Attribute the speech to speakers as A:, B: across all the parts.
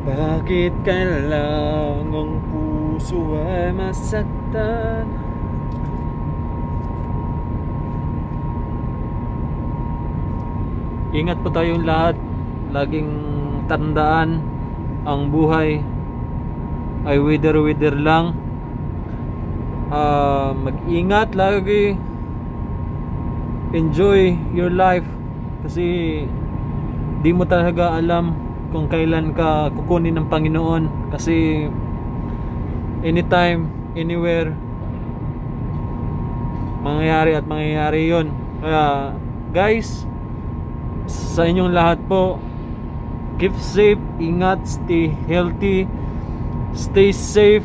A: Bakit kailangang ang puso ay masaktan? Ingat po tayong lahat. Laging tandaan, ang buhay ay wither lang. Mag-ingat lagi. Enjoy your life. Kasi di mo talaga alam kung kailan ka kukunin ng Panginoon. Kasi anytime, anywhere, mangyayari yun. Kaya guys, sa inyong lahat po, keep safe, ingat, stay healthy, stay safe.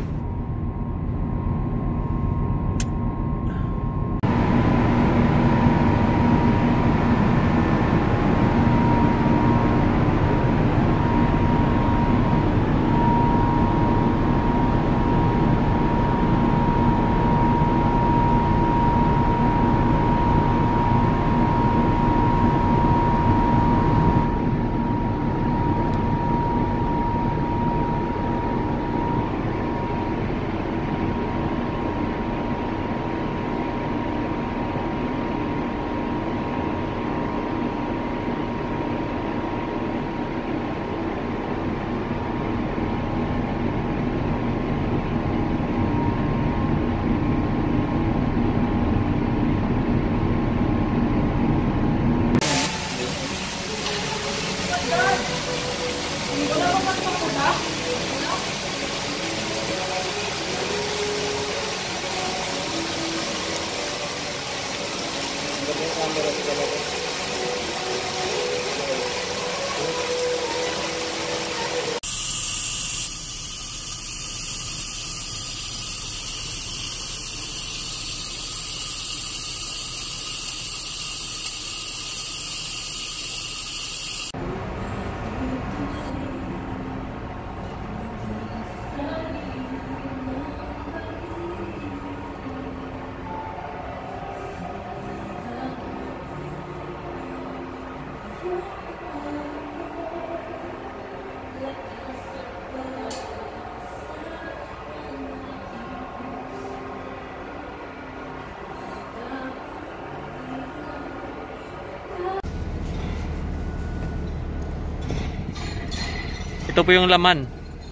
A: Ito po yung laman.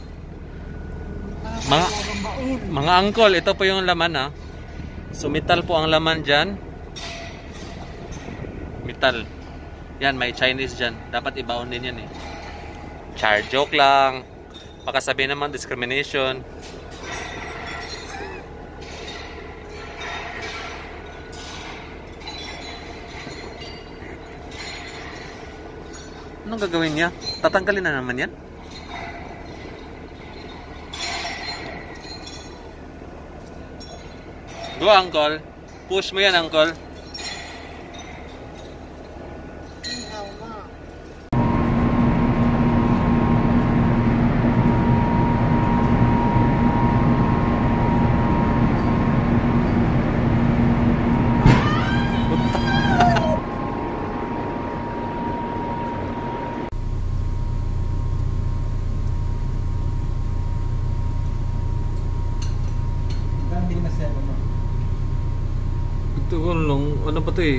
A: Mga uncle, ito po yung laman ha. So metal po ang laman dyan. Metal. Yan, may Chinese dyan. Dapat ibaon din yan eh. Char, joke lang. Baka sabihin naman discrimination. Anong gagawin niya? Tatanggalin na naman yan? Go uncle. Push mo yan uncle. Ito ko lang, ano pa ito eh?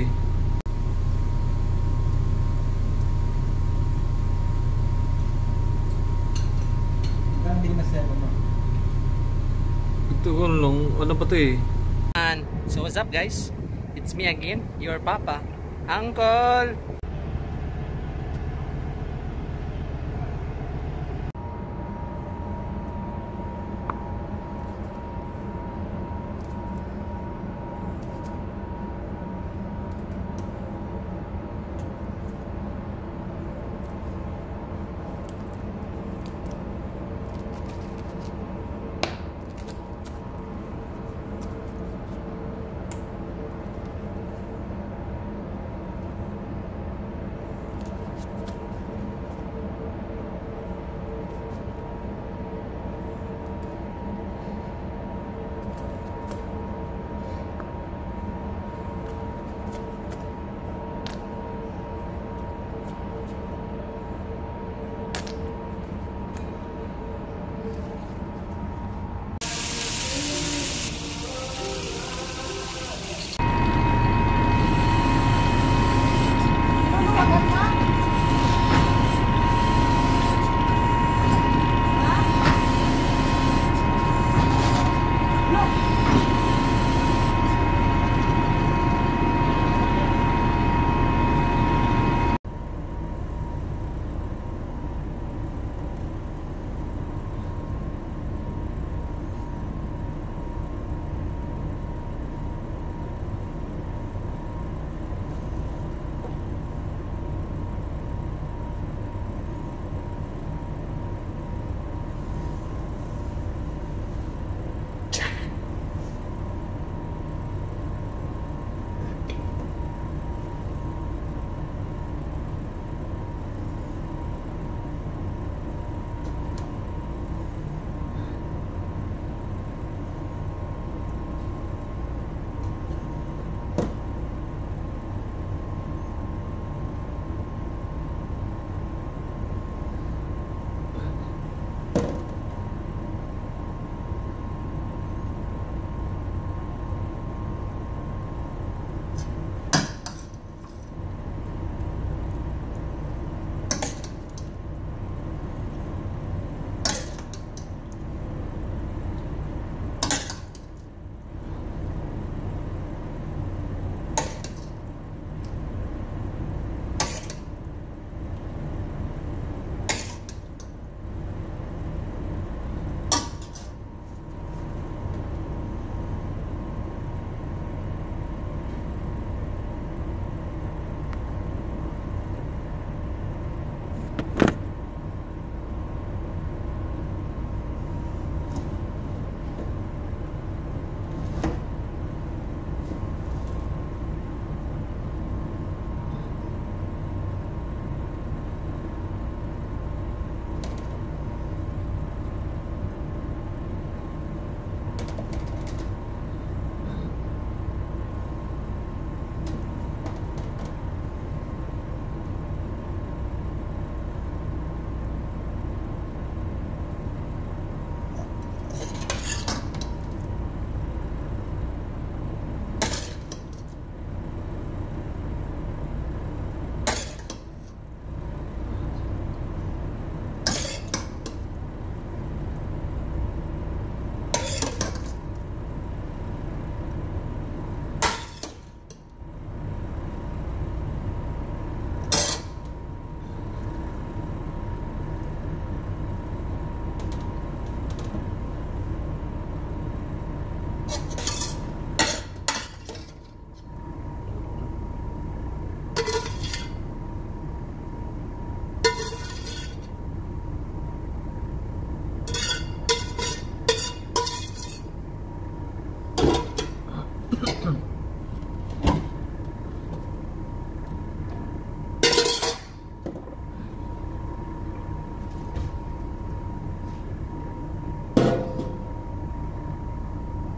A: Ito ko lang, ano pa ito eh?
B: So what's up guys? It's me again, your papa, Uncle!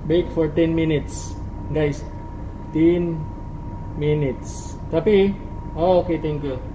A: Bake for 10 minutes. Guys, 10 minutes. Tapi, oh, okay, thank you.